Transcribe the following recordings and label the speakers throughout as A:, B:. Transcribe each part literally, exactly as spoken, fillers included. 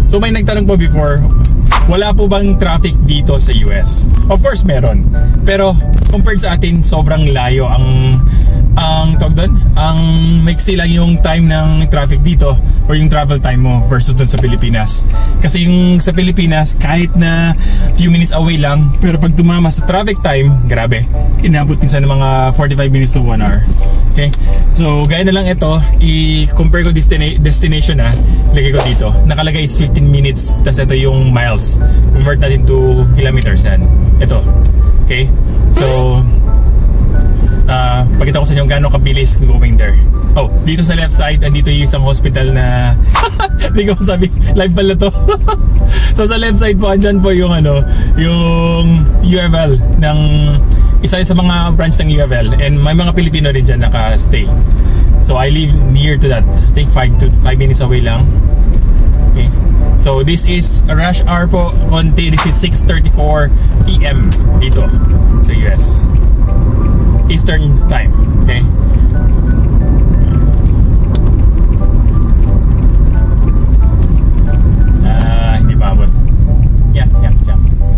A: So may nagtanong po before, wala po bang traffic dito sa U S? Of course meron. Pero compared sa atin, sobrang layo ang ang tawag doon, ang maiksi lang yung time ng traffic dito or yung travel time mo versus doon sa Pilipinas. Kasi yung sa Pilipinas, kahit na few minutes away lang, pero pag tumama sa traffic time, grabe, inabot minsan ng mga forty-five minutes to one hour. Okay? So, gaya na lang ito, i-compare ko destina destination na, lagay ko dito. Nakalagay is fifteen minutes, tas ito yung miles. Convert natin to kilometers yan. Ito. Okay? So, Uh, pakita ko sa inyo gano'ng kabilis going there. Oh, dito sa left side, andito yung isang hospital na hindi ko masabi, live pala to. So sa left side po, andyan po yung ano, yung U F L ng isa sa mga branch ng U F L, and may mga Pilipino rin dyan naka-stay. So I live near to that. I think five to five minutes away lang. Okay. So this is rush hour po, konti. This is six thirty-four P M dito sa U S Eastern time. Okay. Ah, uh, hindi pa abot. Yeah, yeah, yeah.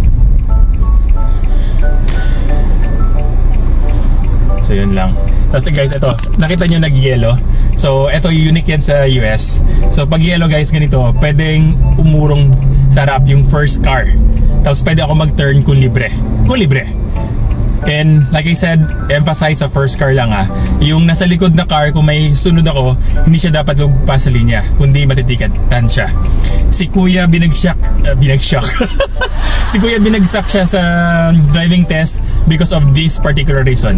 A: So yun lang. Tapos guys, ito, nakita nyo nag-yellow. So ito unique yan sa U S. So pag yellow guys, ganito, pwedeng umurong sa harap yung first car. Tapos pwede ako mag-turn kung libre. Kung libre. And like I said, emphasize sa first car lang ah. Yung nasa likod na car, kung may sunod ako, hindi siya dapat lumagpas sa linya, kundi matitikatan siya. Si Kuya binagsak, uh, binagsak. Si Kuya binagsak siya sa driving test because of this particular reason.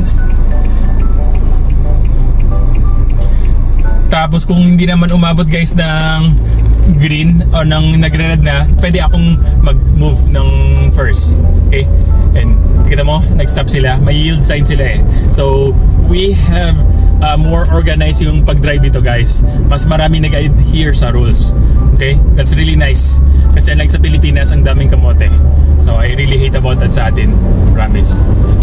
A: Tapos kung hindi naman umabot guys ng green o ng nagre-red na, pwede akong mag-move ng first. Okay? And kita mo, nag-stop sila. May yield sign sila eh. So, we have uh, more organized yung pag-drive dito guys. Mas marami nag-adhere sa rules. Okay? That's really nice. Kasi unlike sa Pilipinas, ang daming kamote. So, I really hate about that sa atin. Promise.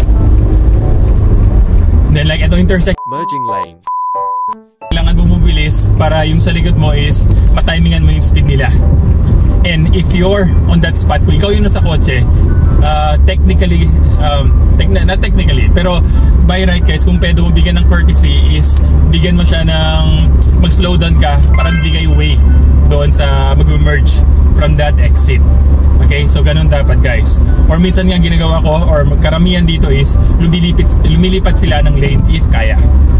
A: Then like, itong intersect.
B: Merging lane.
A: Kailangan bumubilis para yung sa likod mo is matimingan mo yung speed nila. And if you're on that spot, kung ikaw yung nasa kotse, uh, technically, um, te not technically, pero by right guys, kung pwede mo bigyan ng courtesy is bigyan mo siya ng mag-slow down ka para bigay way doon sa mag-merge from that exit. Okay, so ganun dapat guys. Or minsan nga ginagawa ko, or karamihan dito is lumilipit, lumilipat sila ng lane if kaya.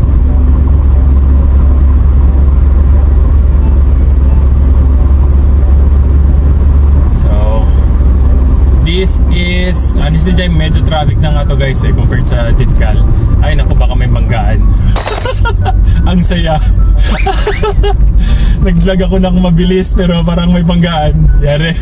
A: This is, honestly dyan, medyo traffic na nga to guys eh, compared sa Didcal. Ay naku, baka may banggaan. Ang saya. Nag-vlog ako ng mabilis pero parang may banggaan. Yari.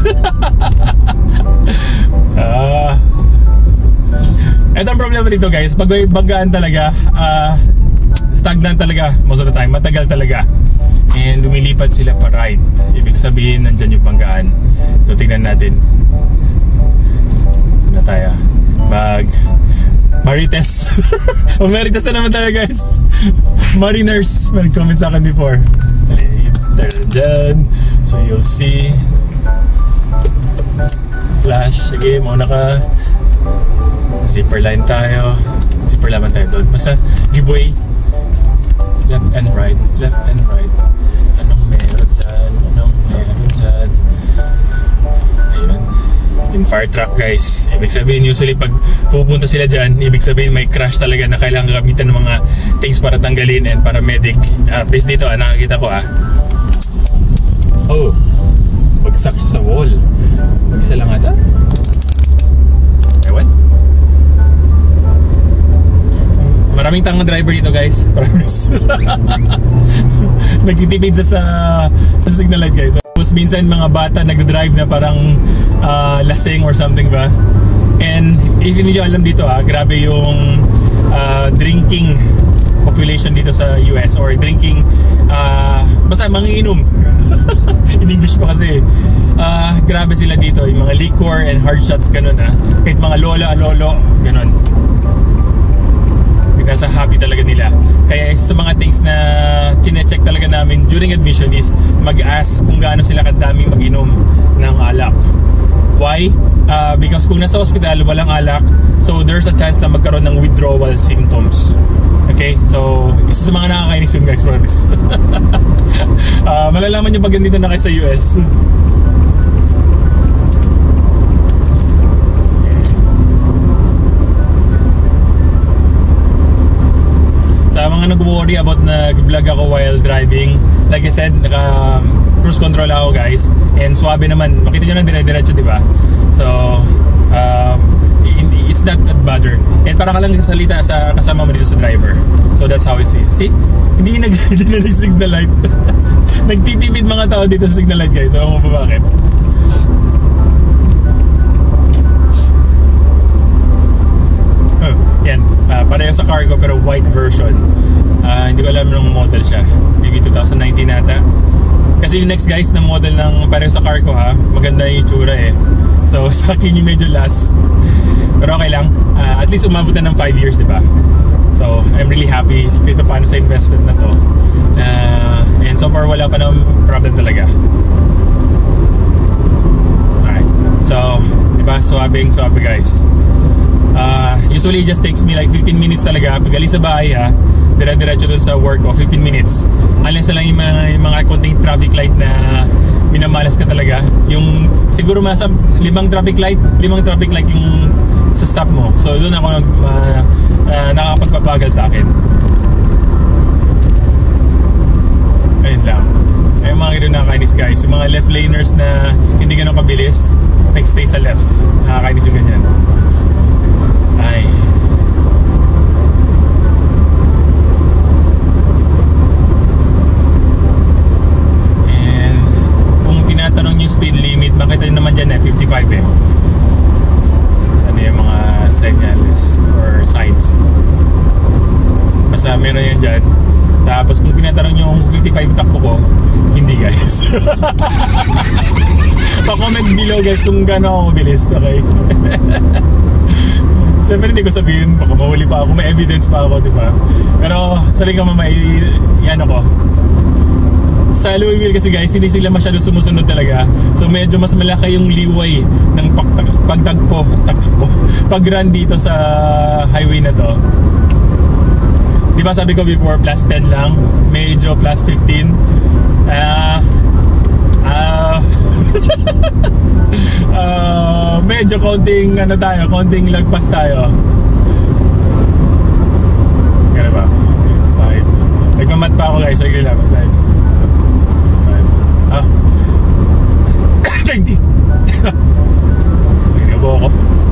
A: uh, Ito ang problema dito guys, pag may banggaan talaga, uh, stagnant talaga most of the time, matagal talaga. And lumilipat sila pa right. Ibig sabihin, nandyan yung banggaan. So tingnan natin na tayo mag Marites. O Marites na naman tayo guys. Mariners, may comment sa akin before. Later dyan. So you'll see flash. Sige, mauna ka. Zipper line tayo. Zipper line tayo doon. Basta giveaway. Left and right. Left and right. Anong meron dyan? Anong meron dyan? Ayun. Yung fire truck guys, ibig sabihin usually pag pupunta sila dyan, ibig sabihin may crash talaga na kailangan gamitan ng mga things para tanggalin and paramedic. Uh, please dito, ah, nakakita ko ah. Oh, bagsak siya sa wall. Mag-isa lang ata. Ewan. Maraming tangang driver dito guys. Promise. Nagtitipid sa, sa signal light guys. Tapos minsan mga bata nag-drive na parang uh, lasing or something ba. And if hindi nyo alam dito ah, grabe yung uh, drinking population dito sa U S or drinking, uh, basta mangiinom. In English pa kasi. Uh, grabe sila dito, yung mga liquor and hard shots ganun ah. Kahit mga lola, lolo, ganun. nasa happy talaga nila. Kaya isa sa mga things na chine-check talaga namin during admission is mag-ask kung gaano sila kadaming mag-inom ng alak. Why? Uh, because kung nasa hospital walang alak, so there's a chance na magkaroon ng withdrawal symptoms. Okay? So, isa sa mga nakakainis yun guys, promise. uh, malalaman nyo pag ganito na kayo sa U S. Sa mga nag-worry about nag-vlog ako while driving, like I said, naka cruise control ako guys, and swabe naman, makita nyo lang dire-diretso, diba? So um, it's not that bother, and para ka lang sasalita sa kasama mo dito sa driver. So that's how it is. See? Hindi nag-signal signal light. Nagtitipid mga tao dito sa signal light guys. So mo pa bakit? Oh, yan, uh, pareho sa cargo pero white version. Uh, hindi ko alam nung model siya, maybe twenty nineteen ata. Kasi yung next guys na model ng pareho sa cargo ha, maganda yung itsura eh. So sa akin yung medyo last. Pero okay lang, uh, at least umabot na ng five years, diba? So I'm really happy dito paano sa investment na to. Uh, and so far wala pa ng problem talaga. Alright, so diba, swabing swabe guys. Uh, usually it just takes me like fifteen minutes talaga pag alis sa bahay ha, dire-diretso dun sa work ko, fifteen minutes. Unless na lang yung mga, yung mga konting traffic light na minamalas ka talaga. Yung siguro masa limang traffic light, limang traffic light yung sa stop mo. So doon ako uh, uh, nakakapagpapagal sa akin. Ayun lang. Ayun mga ganun nakakainis guys. Yung mga left laners na hindi ganun kabilis, nag-stay sa left. Nakakainis yung ganyan. Ay. And kung tinatanong yung speed limit, makita nyo naman dyan eh, fifty-five eh. Sana yung mga signals or signs. Basta meron yan dyan. Tapos kung tinatanong nyo kung fifty-five takbo ko, hindi guys. Pa-comment below guys kung gaano ako mabilis, okay? Siyempre hindi ko sabihin, baka mahuli pa ako, may evidence pa ako, di ba? Pero sabi ka mamay, yan ako. Sa Louisville kasi guys, hindi sila masyado sumusunod talaga. So medyo mas malaki yung liway ng pagtag pagtagpo, tagpo, pag-run dito sa highway na to. Di ba sabi ko before, plus ten lang, medyo plus fifteen. Ah... Uh, ah... Uh, uh, medyo konting ano tayo, konting lagpas tayo. Kaya ba? fifty-five. Nagmamat pa ako guys, sige lang times. sixty-five. Ah. ninety. Nagabo ako.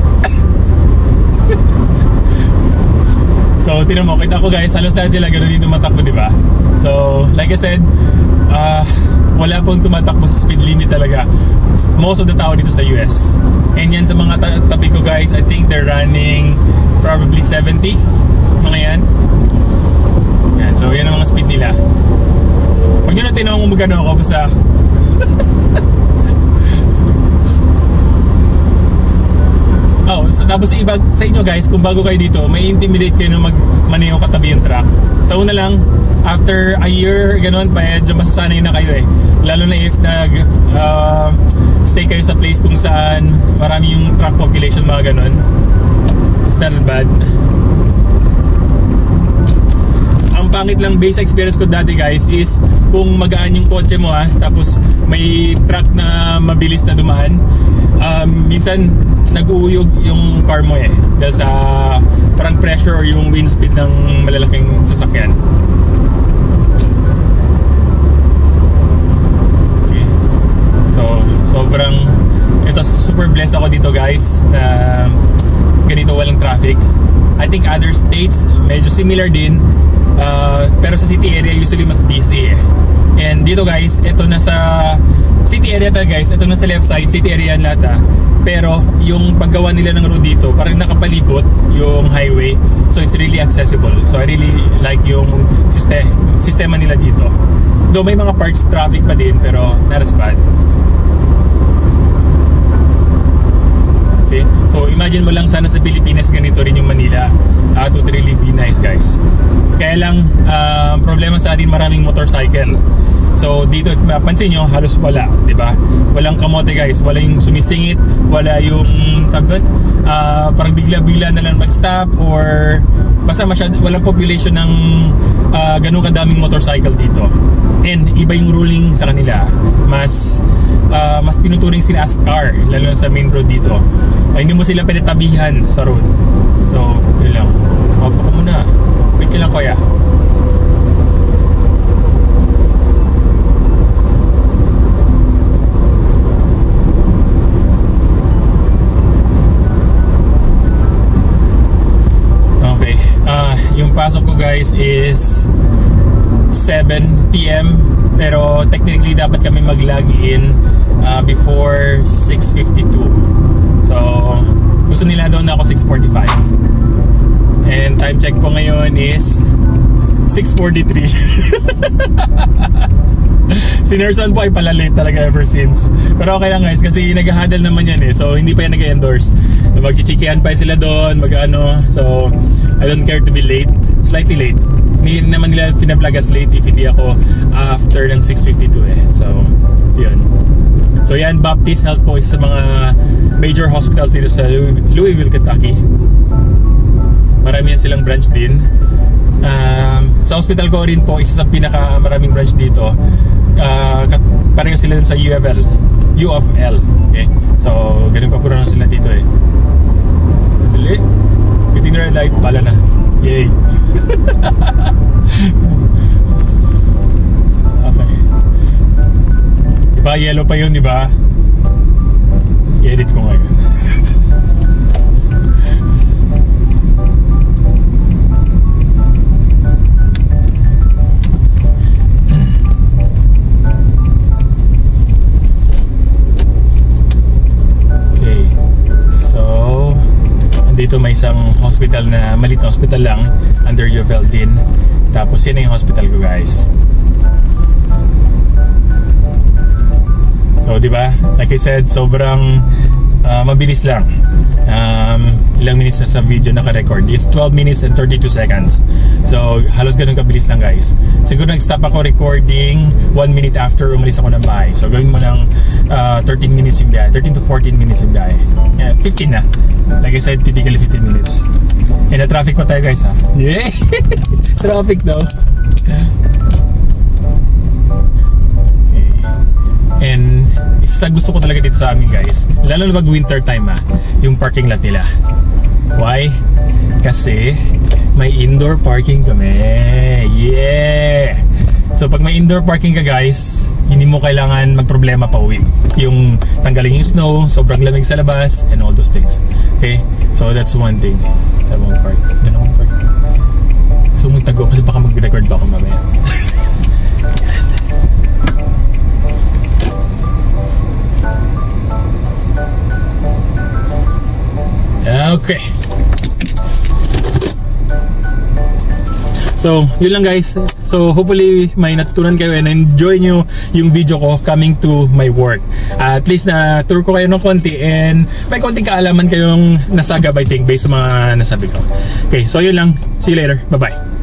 A: So, tinan mo, kita ko guys, halos lahat sila gano'n dito matakbo, di ba? So, like I said, uh, wala pong tumatakbo sa speed limit talaga. Most of the tao dito sa U S. And yan sa mga ta tabi ko guys, I think they're running probably seventy. Mga yan. Yan, so yan ang mga speed nila. Pag yun na tinawag kung magkano ako, basta oh, so, tapos sa iba sa inyo guys, kung bago kayo dito, may intimidate kayo na magmaneho katabi yung truck. Sa una lang, after a year, ganun, medyo masasanay na kayo eh. Lalo na if nag uh, stay kayo sa place kung saan marami yung truck population, mga ganun. It's not bad. Ang pangit lang base experience ko dati guys is kung magaan yung kotse mo ha, tapos may truck na mabilis na dumaan, um, minsan nag-uuyog yung car mo eh dahil sa parang pressure or yung wind speed ng malalaking sasakyan. Okay. So sobrang ito, super blessed ako dito guys na ganito walang traffic. I think other states medyo similar din, uh, pero sa city area usually mas busy eh. And dito guys, ito na sa city area ta guys, ito na sa left side, city area yan lahat ha. Pero yung paggawa nila ng road dito, parang nakapalibot yung highway. So it's really accessible. So I really like yung sistema, sistema nila dito. Though may mga parts traffic pa din, pero not as bad. Okay, so imagine imagine mo lang sana sa Pilipinas ganito rin yung Manila. Uh, it would really be nice, guys. Kaya lang, uh, problema sa atin maraming motorcycle. So dito if mapansin nyo, halos wala, di ba? Walang kamote, guys, wala yung sumisingit, wala yung tagdon, uh, parang bigla-bigla na lang mag-stop, or basta masyad, walang population ng uh, ganun kadaming motorcycle dito. And iba yung ruling sa kanila, mas uh, mas tinuturing sila as car, lalo sa main road dito. Uh, hindi mo sila pwede tabihan sa road. So yun lang. Opo ko muna, wait ka lang kuya. Yung pasok ko, guys, is seven p m pero technically dapat kami mag-log in uh, before six fifty-two. So gusto nila doon ako six forty-five, and time check po ngayon is six forty-three. Si Nerson po ay pala late talaga ever since. Pero okay lang, guys, kasi nag-huddle naman yan eh. So hindi pa yan nag-endorse. So, mag-chichikihan pa sila doon, mag-ano. So I don't care to be late. Slightly late. Hindi naman nila pina-vlog as late if hindi ako after ng six fifty-two eh. So yun. So yan, Baptist Health po is sa mga major hospitals dito sa Louisville, Kentucky. Marami yan silang branch din. Um, sa hospital ko rin po, isa sa pinaka maraming branch dito. Uh, pareho sila dun sa U F L. U of L. Okay? So, ganun pa puro sila dito eh. Dali. Biting na red light, pala na. Yay! Okay. Diba, yellow pa yun, diba? I-edit ko ngayon. Dito may isang hospital na maliit na hospital lang under U F L din. Tapos yan na yung hospital ko, guys. So di ba? Like I said, sobrang uh, mabilis lang. Um, ilang minutes na sa video naka-record. It's twelve minutes and thirty-two seconds. So halos ganun kabilis lang, guys. Siguro nag-stop ako recording one minute after umalis ako ng bahay. So gawin mo ng uh, thirteen minutes yung biyahe. thirteen to fourteen minutes yung biyahe. Yeah, fifteen na. Like I said, typically fifteen minutes. And na traffic pa tayo, guys, ha? Yeah! Traffic daw. Okay. And isa gusto ko talaga dito sa amin, guys, lalo na pag winter time, ha, yung parking lot nila. Why? Kasi may indoor parking kami. Yeah! So pag may indoor parking ka, guys, hindi mo kailangan magproblema pa uwi. Yung tanggalin yung snow, sobrang lamig sa labas, and all those things. Okay? So that's one thing. Sa mong park. Doon akong park. So magtago kasi baka mag-record ba ako mamaya. Okay. So, yun lang, guys. So, hopefully may natutunan kayo and enjoy nyo yung video ko coming to my work. Uh, at least na tour ko kayo ng konti and may konting kaalaman kayong nasagabiting based sa mga nasabi ko. Okay, so yun lang. See you later. Bye-bye.